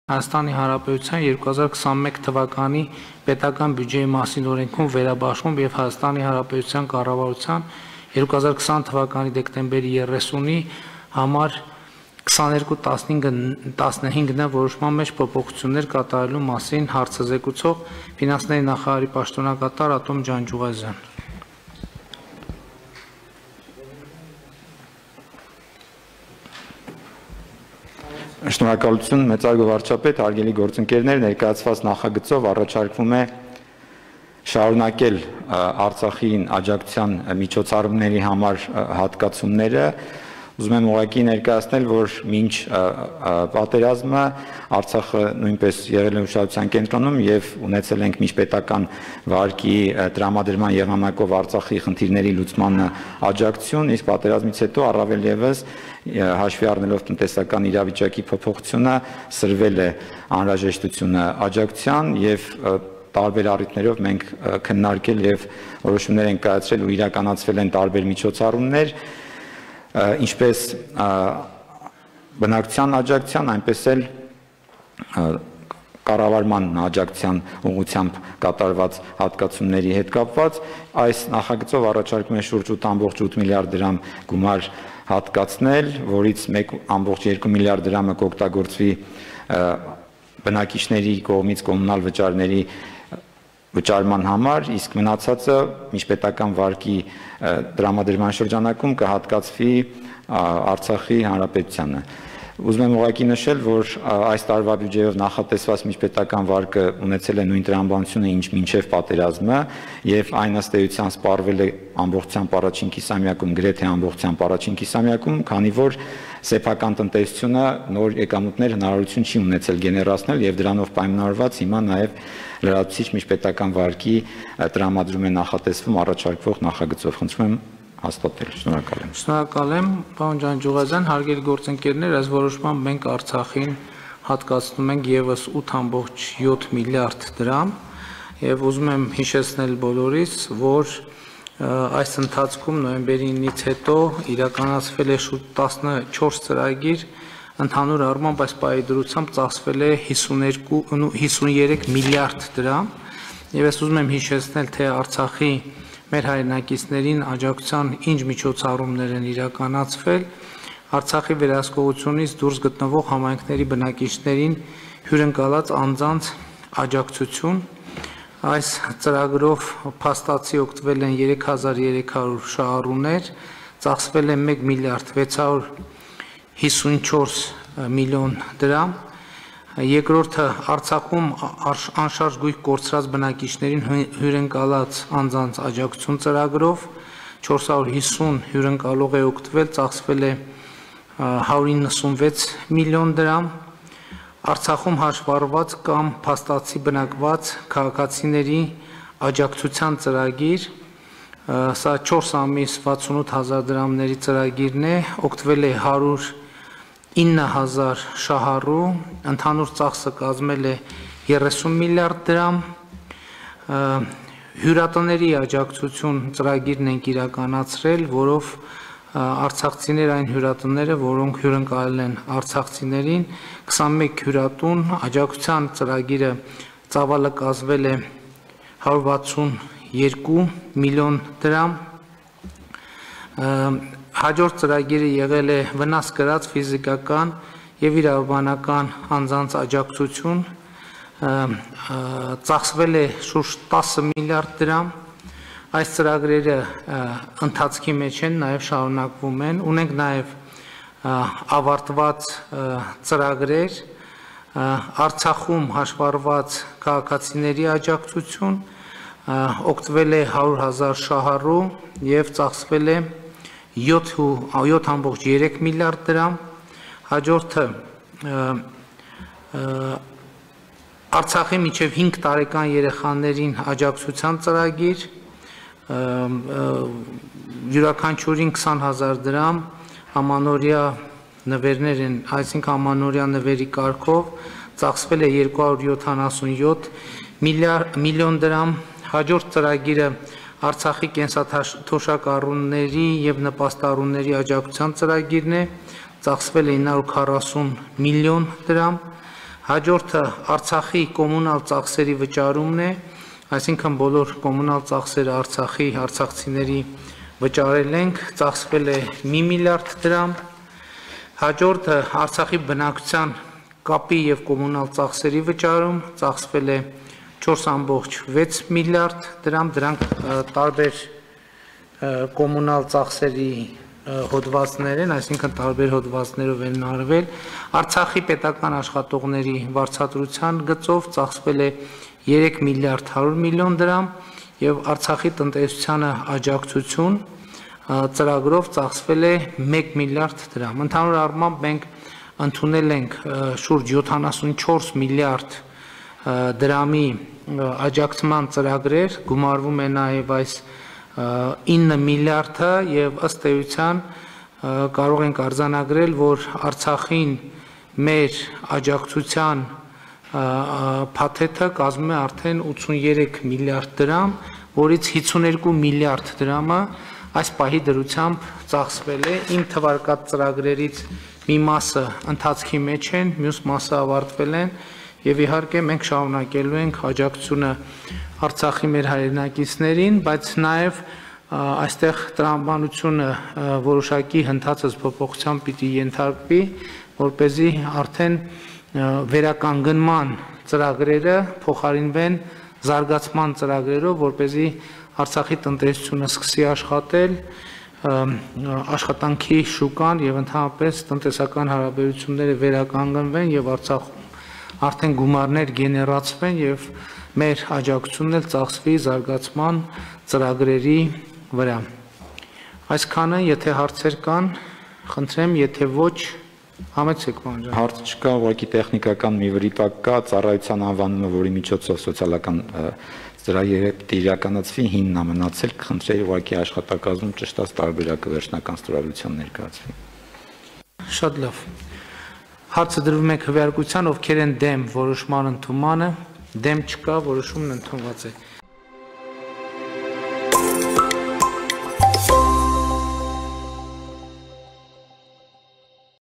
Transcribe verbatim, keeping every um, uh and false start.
Հայաստանի Հանրապետության երկու հազար քսաներկու թվականի պետական բյուջեի մասին օրենքում վերաբաշխում եւ Հայաստանի Հանրապետության կառավարության երկու հազար քսան թվականի դեկտեմբերի երեսունի համար քսաներկու տասնհինգն որոշման մեջ փոփոխություններ կատարելու մասին հարցազեկուցող ֆինանսների նախարարի պաշտոնակատար Ատոմ Ջանջուղազյան։ Շնորհակալություն մեծարգո վարչապետ, հարգելի գործընկերներ, ներկայացված նախագծով առաջարկվում է շարունակել Արցախին աջակցության միջոցառումների համար հատկացումները։ Ուզում եմ ուղղակի ներկայացնել, որ մինչ պատերազմը Արցախը նույնպես եղել է ուշադրության կենտրոնում եւ ունեցել ենք միջպետական վարկի տրամադրման եղանակով Արցախի խնդիրների լուծմանը աջակցություն, իսկ պատերազմից հետո առավել եւս հաշվի առնելով տնտեսական իրավիճակի փոփոխությունը սրվել է անհրաժեշտությունը աջակցության եւ տարբեր առիթներով մենք քննարկել եւ որոշումներ ենք կայացրել ու իրականացվել են տարբեր միջոցառումներ, ինչպես բնակչության աջակցության, այնպես էլ կառավարման աջակցության ուղղությամբ կատարված հատկացումների հետ կապված այս նախագծով առաջարկում է շուրջ ութ ամբողջ ութ միլիարդ դրամ գումար հատկացնել, որից մեկ ամբողջ երկու միլիարդ դրամը կօգտագործվի բնակիչների կողմից կոմունալ վճարների վճարման համար, իսկ մնացածը միջպետական վարկի տրամադրման շրջանակում կհատկացվի Արցախի Հանրապետությանը։ Ուզում եմ ուղղակի նշել, որ այս տարվա բյուջեով նախատեսված միջպետական վարկը ունեցել է նույն տրամաբանությունը, ինչ մինչև պատերազմը, եւ այն ըստ էության սպառվել է ամբողջությամբ առաջին կիսամյակում, գրեթե ամբողջությամբ առաջին կիսամյակում, քանի որ սեփական տնտեսությունը նոր եկամուտներ հնարավորություն չի ունեցել գեներացնել եւ դրանով պայմանավորված հիմա նաեւ լրացուցիչ միջպետական վարկի տրամադրում է նախատեսվում առաջարկվող նախագծով։ Խնդրում եմ հաստատել։ Շնորհակալ եմ։ Շնորհակալ եմ, պարոն Ջանջուղազյան, հարգելի գործընկերներ, այս որոշմամբ մենք Արցախին հատկացնում ենք եւս ութ ամբողջ յոթ միլիարդ դրամ եւ ուզում եմ հիշեցնել բոլորիս, որ այս ընթացքում նոյեմբերի ինից հետո իրականացվել է շուրջ տասնչորս ծրագիր, ընդհանուր առմամբ այս պայդրությամբ ծախսվել է հիսուներեք միլիարդ դրամ եւ ես ուզում եմ հիշեցնել, թե Արցախի մեր հայրենակիցներին աջակցության ինչ միջոցառումներ են իրականացվել, Արցախի վերահսկողությունից դուրս գտնվող համայնքների բնակիչներին հյուրընկալած անձանց աջակցություն, այս ծրագրով փաստացի օգտվել են երեք հազար երեք հարյուր շահառուներ, ծախսվել է մեկ միլիարդ վեց հարյուր հիսունչորս միլիոն դրամ, երկրորդը Արցախում անշարժ գույք կորցրած բնակիչներին հյուրընկալած անձանց աջակցություն ծրագրով չորս հարյուր հիսուն հյուրընկալող է օգտվել, ծախսվել է հարյուր իննսունվեց միլիոն դրամ, Արցախում հաշվառված կամ փաստացի բնակված քաղաքացիների աջակցության ծրագիր, սա չորս ամիս վաթսունութ հազար դրամների ծրագիրն է, օգտվել է հարյուր ինը հազար շահառու, ընդհանուր ծախսը կազմել է երեսուն միլիարդ դրամ, հյուրատների աջակցություն ծրագիրն ենք իրականացրել, որով արցախցիներ այն հյուրատները, որոնք հյուրընկալել են արցախցիներին, քսանմեկ հյուրատուն, աջակցության ծրագիրը ծավալը կազմել է հարյուր վաթսուն երկու միլիոն դրամ, հաջորդ ծրագիրը եղել է վնաս կրած ֆիզիկական եւ իրավաբանական անձանց աջակցություն, ծախսվել է շուրջ տասը միլիարդ դրամ, այս ծրագրերը ընթացքի մեջ են, նաեւ շարունակվում են, ունենք նաեւ ավարտված ծրագրեր, Արցախում հաշվառված քաղաքացիների աջակցություն, օգտվել է հարյուր հազար շահառու եւ ծախսվել է յոթ ամբողջ երեք միլիարդ դրամ, հաջորդը Արցախի մինչև հինգ տարեկան երեխաներին աջակցության ծրագիր, յուրաքանչյուրին քսան հազար դրամ, ամանորյա նվերներ են, այսինքն ամանորյա նվերի կարգով, ծախսվել է երկու հարյուր յոթանասունյոթ միլիոն դրամ, հաջորդ ծրագիրը Արցախի կենսաթոշակառուների եւ նպաստառուների աջակցության ծրագիրն է, ծախսվել է ինը հարյուր քառասուն միլիոն դրամ, Հաջորդը Արցախի կոմունալ ծախսերի վճարումն է, այսինքն բոլոր կոմունալ ծախսերը Արցախի արցախցիների վճարել ենք, ծախսվել է մի միլիարդ դրամ։ Հաջորդը Արցախի բնակչության կապի եւ կոմունալ ծախսերի վճարում, ծախսվել է չորս ամբողջ վեց միլիարդ դրամ, դրանք տարբեր կոմունալ ծախսերի հոդվածներ են, այսինքն տարբեր հոդվածներով են արվել։ Արցախի պետական աշխատողների վարձատրության գծով ծախսվել է երեք միլիարդ հարյուր միլիոն դրամ եւ Արցախի տնտեսությանը աջակցություն ծրագրով ծախսվել է մեկ միլիարդ դրամ։ Ընդհանուր առմամբ մենք ընդունել ենք շուրջ յոթանասունչորս միլիարդ դրամի աջակցման ծրագրեր, գումարվում է նաև այս ինը միլիարդը եւ ըստ էության կարող ենք արձանագրել, որ Արցախին մեր աջակցության փաթեթը կազմում է արդեն ութսուներեք միլիարդ դրամ, որից հիսուներկու միլիարդ դրամը այս պահի դրությամբ ծախսվել է։ Իմ թվարկած ծրագրերից մի մասը ընթացքի մեջ են, մյուս մասը ավարտվել են եւ իհարկե մենք շարունակելու ենք աջակցությունը Արցախի մեր հայրենակիցներին, բայց նաեւ այստեղ տրամաբանությունը որոշակի հնդածս փոփոխության պիտի ենթարկվի, որպեսզի արդեն վերականգնման ծրագրերը փոխարինվեն զարգացման ծրագրերով, որպեսզի Արցախի տնտեսությունը սկսի աշխատել, աշխատանքի շուկան եւ ընդհանրապես տնտեսական հարաբերությունները վերականգնվեն եւ Արցախում արդեն գումարներ գեներացվեն եւ մեր աջակցությունն էլ ծախսվի զարգացման ծրագրերի վրա։ Այսքանը, եթե հարցեր կան, խնդրեմ, եթե ոչ, համեցեք պարոն ջան։ Հարց չկա, ուղղակի տեխնիկական մի վրիպակ կա, ծառայության անվանումը, որի միջոցով սոցիալական ծրագիրը իրականացվի, հիմնն է մնացել, խնդրեի ուղղակի աշխատակազմում ճշտած տարբերակը վերջնական ստորագրության ներկայացվի։ Շատ լավ։ Հարցը դրվում է քվեարկության, ովքեր են դեմ որոշման ընդունմանը, դեմ չկա, որոշումն ընդունված է։